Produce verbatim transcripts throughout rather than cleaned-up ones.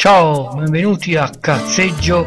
Ciao, benvenuti a Cazzeggio.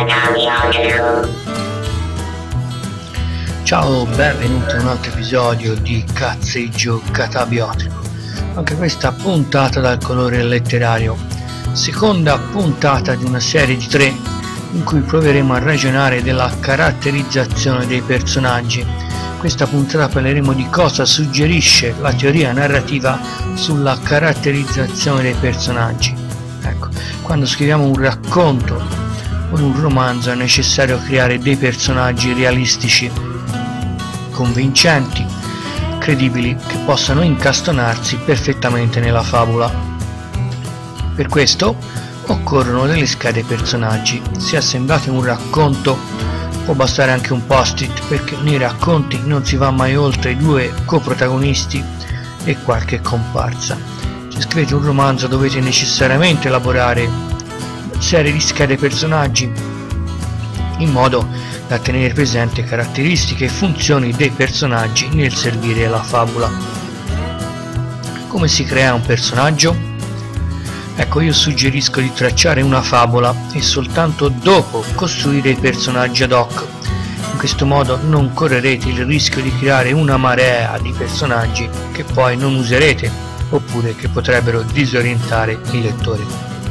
Ciao, benvenuti a un altro episodio di Cazzeggio Catabiotico. Anche questa puntata dal colore letterario. Seconda puntata di una serie di tre in cui proveremo a ragionare della caratterizzazione dei personaggi. Questa puntata parleremo di cosa suggerisce la teoria narrativa sulla caratterizzazione dei personaggi. Ecco, quando scriviamo un racconto o un romanzo è necessario creare dei personaggi realistici, convincenti, credibili, che possano incastonarsi perfettamente nella favola. Per questo occorrono delle schede personaggi. Se assemblate un racconto può bastare anche un post-it, perché nei racconti non si va mai oltre i due coprotagonisti e qualche comparsa. Se scrivete un romanzo dovete necessariamente elaborare serie di schede personaggi in modo da tenere presente caratteristiche e funzioni dei personaggi nel servire la favola. Come si crea un personaggio? Ecco, io suggerisco di tracciare una favola e soltanto dopo costruire i personaggi ad hoc. In questo modo non correrete il rischio di creare una marea di personaggi che poi non userete oppure che potrebbero disorientare il lettore.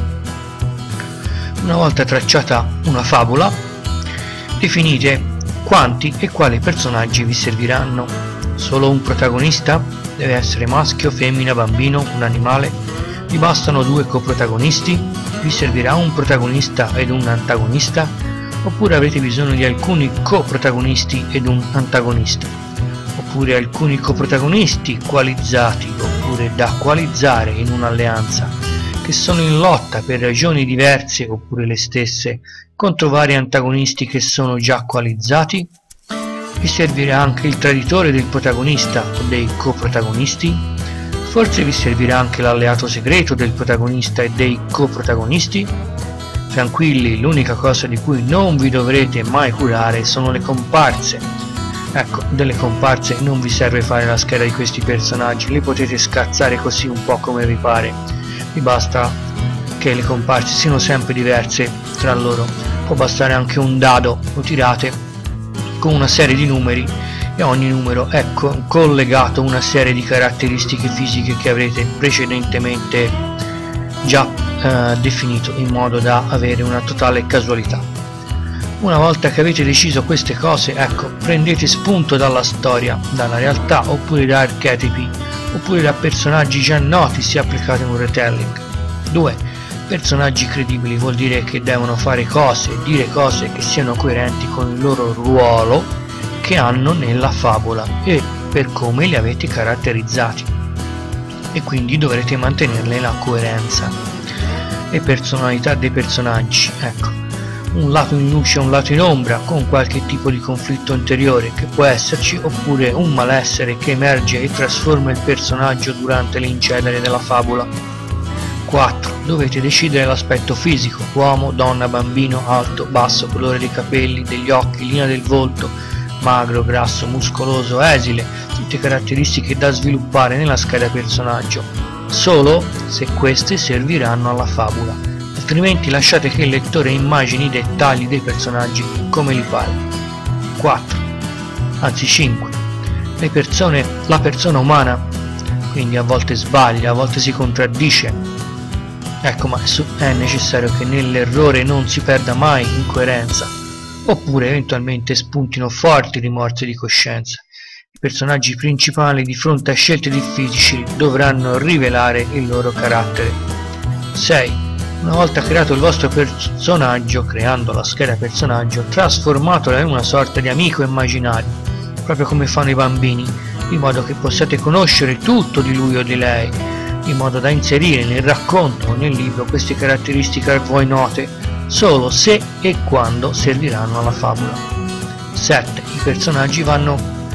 Una volta tracciata una favola, definite quanti e quali personaggi vi serviranno. Solo un protagonista? Deve essere maschio, femmina, bambino, un animale? Vi bastano due coprotagonisti? Vi servirà un protagonista ed un antagonista? Oppure avrete bisogno di alcuni coprotagonisti ed un antagonista? Oppure alcuni coprotagonisti qualizzati oppure da qualizzare in un'alleanza, che sono in lotta per ragioni diverse oppure le stesse contro vari antagonisti che sono già qualizzati? Vi servirà anche il traditore del protagonista o dei coprotagonisti? Forse vi servirà anche l'alleato segreto del protagonista e dei coprotagonisti? Tranquilli, l'unica cosa di cui non vi dovrete mai curare sono le comparse. Ecco, delle comparse non vi serve fare la scheda di questi personaggi, le potete scazzare così un po' come vi pare. Vi basta che le comparse siano sempre diverse tra loro. Può bastare anche un dado, lo tirate con una serie di numeri e ogni numero è co collegato a una serie di caratteristiche fisiche che avrete precedentemente già eh, definito, in modo da avere una totale casualità. Una volta che avete deciso queste cose, ecco, prendete spunto dalla storia, dalla realtà, oppure da archetipi, oppure da personaggi già noti se applicate un retelling. due. Personaggi credibili vuol dire che devono fare cose, dire cose che siano coerenti con il loro ruolo che hanno nella favola e per come li avete caratterizzati, e quindi dovrete mantenerle la coerenza. Le personalità dei personaggi, ecco, un lato in luce e un lato in ombra, con qualche tipo di conflitto interiore che può esserci, oppure un malessere che emerge e trasforma il personaggio durante l'incedere della favola. quattro. Dovete decidere l'aspetto fisico: uomo, donna, bambino, alto, basso, colore dei capelli, degli occhi, linea del volto, magro, grasso, muscoloso, esile, tutte caratteristiche da sviluppare nella scheda personaggio, solo se queste serviranno alla favola, altrimenti lasciate che il lettore immagini i dettagli dei personaggi come gli pare. quattro. Anzi cinque. Le persone, la persona umana, quindi a volte sbaglia, a volte si contraddice. Ecco, ma è necessario che nell'errore non si perda mai in coerenza, oppure eventualmente spuntino forti rimorsi di coscienza. I personaggi principali di fronte a scelte difficili dovranno rivelare il loro carattere. sei. Una volta creato il vostro personaggio, creando la scheda personaggio, trasformatelo in una sorta di amico immaginario, proprio come fanno i bambini, in modo che possiate conoscere tutto di lui o di lei, in modo da inserire nel racconto o nel libro queste caratteristiche a voi note solo se e quando serviranno alla favola. sette. I personaggi vanno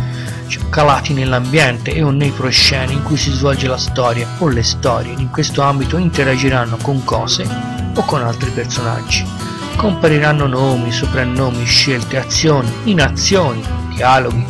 calati nell'ambiente e o nei prosceni in cui si svolge la storia o le storie. In questo ambito interagiranno con cose o con altri personaggi. Compariranno nomi, soprannomi, scelte, azioni, inazioni, dialoghi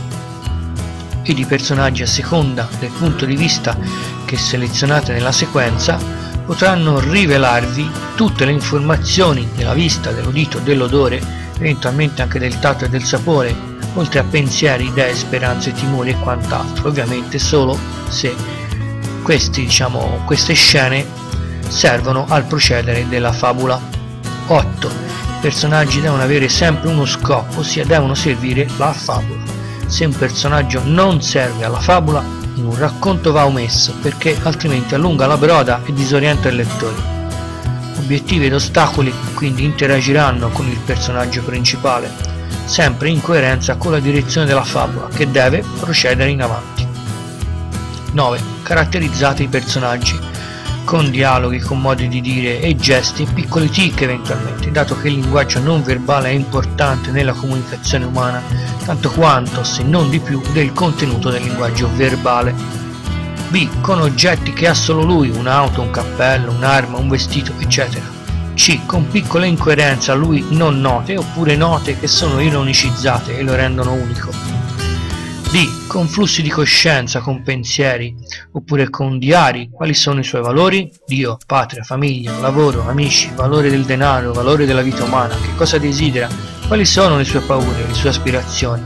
ed i personaggi, a seconda del punto di vista che selezionate nella sequenza, potranno rivelarvi tutte le informazioni della vista, dell'udito, dell'odore, eventualmente anche del tatto e del sapore, oltre a pensieri, idee, speranze, timori e quant'altro, ovviamente solo se questi, diciamo, queste scene servono al procedere della fabula. otto. I personaggi devono avere sempre uno scopo, ossia devono servire la fabula. Se un personaggio non serve alla fabula, in un racconto va omesso, perché altrimenti allunga la broda e disorienta il lettore. Obiettivi ed ostacoli quindi interagiranno con il personaggio principale, sempre in coerenza con la direzione della fabula, che deve procedere in avanti. nove. Caratterizzate i personaggi con dialoghi, con modi di dire e gesti e piccoli tic eventualmente, dato che il linguaggio non verbale è importante nella comunicazione umana tanto quanto, se non di più, del contenuto del linguaggio verbale. B. Con oggetti che ha solo lui, un'auto, un cappello, un'arma, un vestito, eccetera. C. Con piccole incoerenze a lui non note, oppure note che sono ironicizzate e lo rendono unico. D. Con flussi di coscienza, con pensieri, oppure con diari. Quali sono i suoi valori? Dio, patria, famiglia, lavoro, amici, valore del denaro, valore della vita umana, che cosa desidera, quali sono le sue paure, le sue aspirazioni.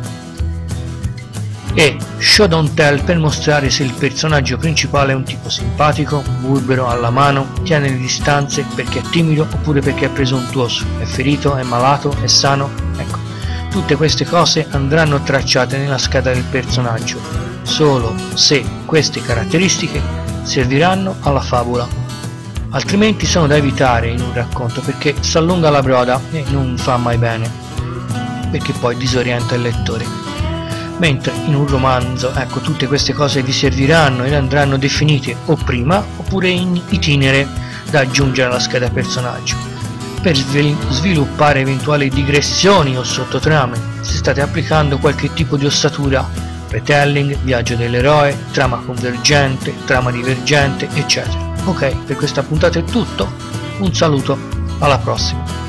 E. Show don't tell, per mostrare se il personaggio principale è un tipo simpatico, burbero, alla mano, tiene le distanze perché è timido oppure perché è presuntuoso, è ferito, è malato, è sano, ecco. Tutte queste cose andranno tracciate nella scheda del personaggio, solo se queste caratteristiche serviranno alla fabula. Altrimenti sono da evitare in un racconto, perché si allunga la broda e non fa mai bene, perché poi disorienta il lettore. Mentre in un romanzo, ecco, tutte queste cose vi serviranno ed andranno definite o prima oppure in itinere da aggiungere alla scheda personaggio, per sviluppare eventuali digressioni o sottotrame, se state applicando qualche tipo di ossatura, retelling, viaggio dell'eroe, trama convergente, trama divergente, eccetera. Ok, per questa puntata è tutto, un saluto, alla prossima.